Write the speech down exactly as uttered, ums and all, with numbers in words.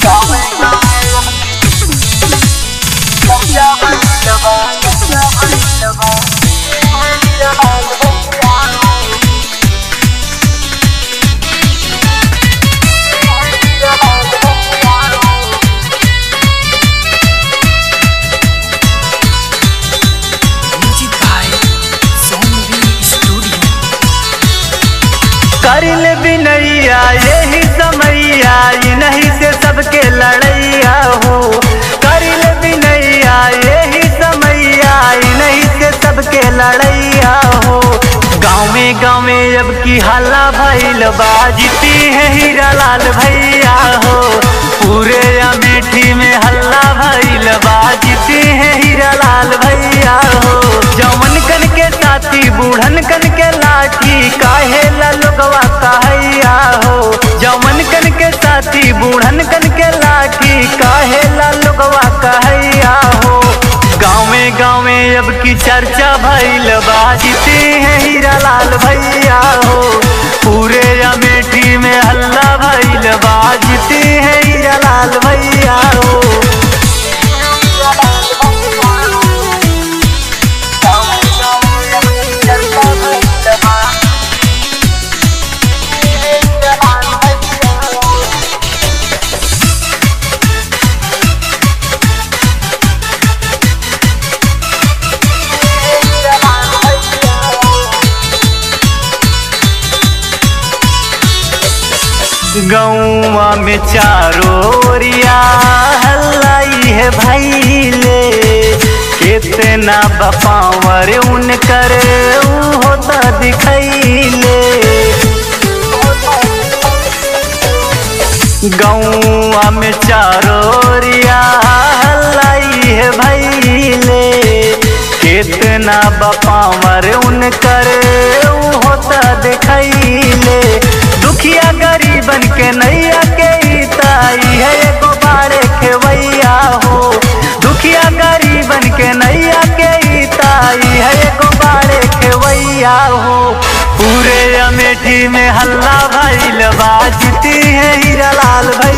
करिल बिनैया यही समैया नहीं से सबके लड़ैया हो। करिल बिनैया यही समैया नहीं से सबके लड़ैया हो। गाँव में गाँव में अब की हल्ला भइल बाजती है हीरा लाल भैया हो। पूरे अमेठी में हल्ला भइल बाजती है हीरा लाल भैया हो। जौवन कन के साथी बूढ़न कन के लाठी काहे लोगवा कहैया हो। जौवन कन के साथी बूढ़न कन के लाठी काहे लोगवा कहैया हो। गाँव में गाँव में अब की चर्चा भइल बाजती है हीरा लाल भैया हो। पूरे अमेठी में हल्ला भइल बाजती है हीरा लाल भैया हो। गौवा में चारों ओरिया हल्लाई है भैले। कितना बपावर उन करे होता दिखैले। गौवा में चारों ओरिया हल्लाई है भैले। कितना बपावर उन करे होता दिखैले। दुखिया गरीबन के नैया के ताई है एगो बाड़े खेवैया हो। दुखिया गरीबन के नैया के ताई है एगो बाड़े खेवैया हो। पूरे अमेठी में हल्ला भइल बाजती है हीरा लाल भैया।